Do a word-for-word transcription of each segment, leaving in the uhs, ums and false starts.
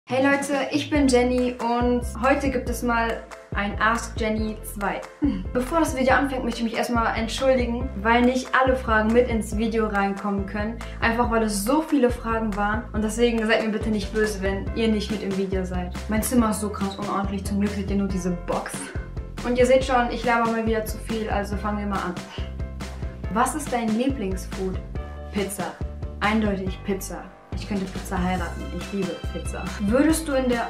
Hey Leute, ich bin Jenny und heute gibt es mal ein Ask Jenny zwei. Bevor das Video anfängt, möchte ich mich erstmal entschuldigen, weil nicht alle Fragen mit ins Video reinkommen können. Einfach weil es so viele Fragen waren und deswegen seid mir bitte nicht böse, wenn ihr nicht mit im Video seid. Mein Zimmer ist so krass unordentlich, zum Glück seht ihr nur diese Box. Und ihr seht schon, ich laber mal wieder zu viel, also fangen wir mal an. Was ist dein Lieblingsfood? Pizza. Eindeutig Pizza. Ich könnte Pizza heiraten. Ich liebe Pizza. Würdest du in der...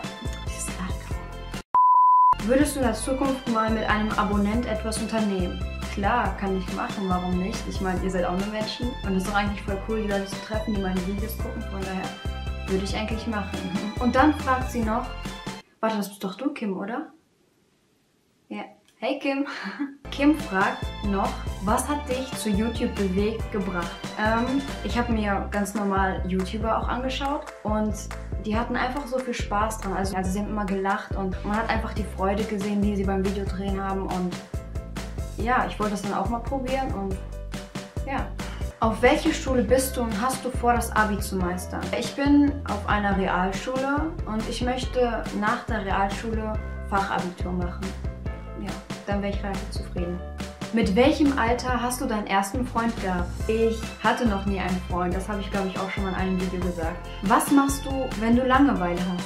Würdest du in der Zukunft mal mit einem Abonnent etwas unternehmen? Klar, kann ich machen, warum nicht? Ich meine, ihr seid auch nur Menschen und es ist doch eigentlich voll cool, die Leute zu treffen, die meine Videos gucken. Von daher würde ich eigentlich machen. Und dann fragt sie noch... Warte, das bist doch du, Kim, oder? Ja. Hey Kim. Kim fragt noch, was hat dich zu YouTube bewegt gebracht? Ähm, ich habe mir ganz normal YouTuber auch angeschaut und die hatten einfach so viel Spaß dran. Also, also sie haben immer gelacht und man hat einfach die Freude gesehen, die sie beim Videodrehen haben. Und ja, ich wollte das dann auch mal probieren und ja. Auf welche Schule bist du und hast du vor, das Abi zu meistern? Ich bin auf einer Realschule und ich möchte nach der Realschule Fachabitur machen. Ja, dann wäre ich relativ zufrieden. Mit welchem Alter hast du deinen ersten Freund gehabt? Ich hatte noch nie einen Freund, das habe ich glaube ich auch schon mal in einem Video gesagt. Was machst du, wenn du Langeweile hast?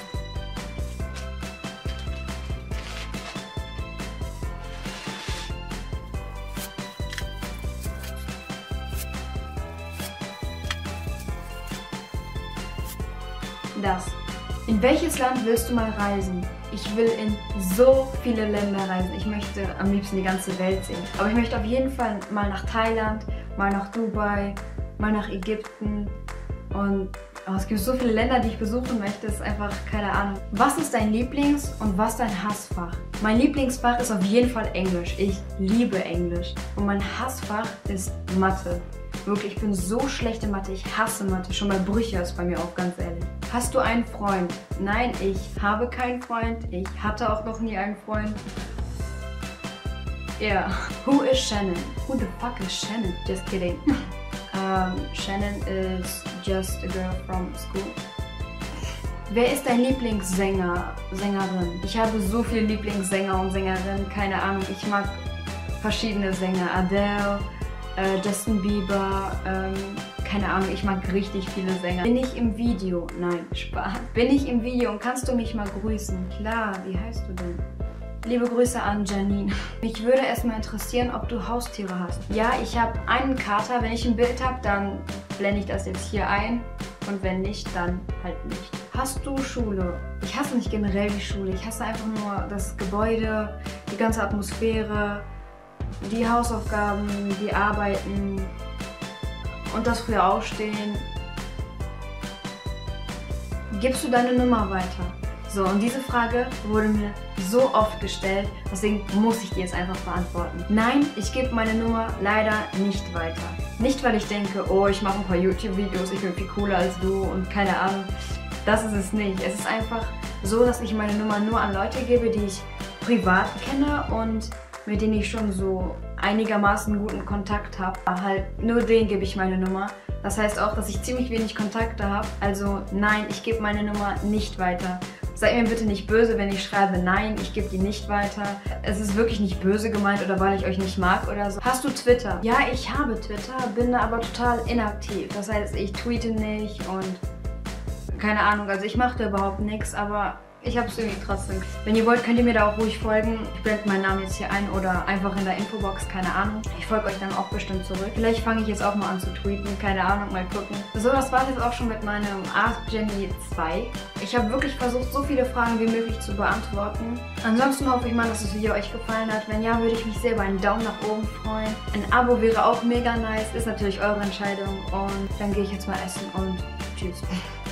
Das. In welches Land willst du mal reisen? Ich will in so viele Länder reisen. Ich möchte am liebsten die ganze Welt sehen. Aber ich möchte auf jeden Fall mal nach Thailand, mal nach Dubai, mal nach Ägypten. Und oh, es gibt so viele Länder, die ich besuchen möchte. Das ist einfach keine Ahnung. Was ist dein Lieblings- und was dein Hassfach? Mein Lieblingsfach ist auf jeden Fall Englisch. Ich liebe Englisch. Und mein Hassfach ist Mathe. Wirklich, ich bin so schlecht in Mathe. Ich hasse Mathe. Schon bei Brüche ist bei mir auch, ganz ehrlich. Hast du einen Freund? Nein, ich habe keinen Freund. Ich hatte auch noch nie einen Freund. Ja. Yeah. Who is Shannon? Who the fuck is Shannon? Just kidding. um, Shannon is just a girl from school. Wer ist dein Lieblingssänger, Sängerin? Ich habe so viele Lieblingssänger und Sängerinnen. Keine Ahnung. Ich mag verschiedene Sänger. Adele, äh, Justin Bieber, ähm, keine Ahnung, ich mag richtig viele Sänger. Bin ich im Video? Nein, Spaß. Bin ich im Video und kannst du mich mal grüßen? Klar, wie heißt du denn? Liebe Grüße an Janine. Mich würde erstmal interessieren, ob du Haustiere hast. Ja, ich habe einen Kater. Wenn ich ein Bild habe, dann blende ich das jetzt hier ein. Und wenn nicht, dann halt nicht. Hast du Schule? Ich hasse nicht generell die Schule. Ich hasse einfach nur das Gebäude, die ganze Atmosphäre, die Hausaufgaben, die Arbeiten und das frühe Aufstehen. Gibst du deine Nummer weiter? So, und diese Frage wurde mir so oft gestellt, deswegen muss ich die jetzt einfach beantworten. Nein, ich gebe meine Nummer leider nicht weiter. Nicht, weil ich denke, oh, ich mache ein paar YouTube-Videos, ich bin viel cooler als du und keine Ahnung. Das ist es nicht. Es ist einfach so, dass ich meine Nummer nur an Leute gebe, die ich privat kenne und mit denen ich schon so einigermaßen guten Kontakt habe. Halt nur denen gebe ich meine Nummer. Das heißt auch, dass ich ziemlich wenig Kontakte habe. Also nein, ich gebe meine Nummer nicht weiter. Seid mir bitte nicht böse, wenn ich schreibe nein, ich gebe die nicht weiter. Es ist wirklich nicht böse gemeint oder weil ich euch nicht mag oder so. Hast du Twitter? Ja, ich habe Twitter, bin da aber total inaktiv. Das heißt, ich tweete nicht und keine Ahnung, also ich mache da überhaupt nichts, aber ich habe es irgendwie trotzdem. Wenn ihr wollt, könnt ihr mir da auch ruhig folgen. Ich blende meinen Namen jetzt hier ein oder einfach in der Infobox, keine Ahnung. Ich folge euch dann auch bestimmt zurück. Vielleicht fange ich jetzt auch mal an zu tweeten, keine Ahnung, mal gucken. So, das war es jetzt auch schon mit meinem Ask Jenny zwei. Ich habe wirklich versucht, so viele Fragen wie möglich zu beantworten. Ansonsten hoffe ich mal, dass das Video euch gefallen hat. Wenn ja, würde ich mich sehr über einen Daumen nach oben freuen. Ein Abo wäre auch mega nice, ist natürlich eure Entscheidung. Und dann gehe ich jetzt mal essen und tschüss.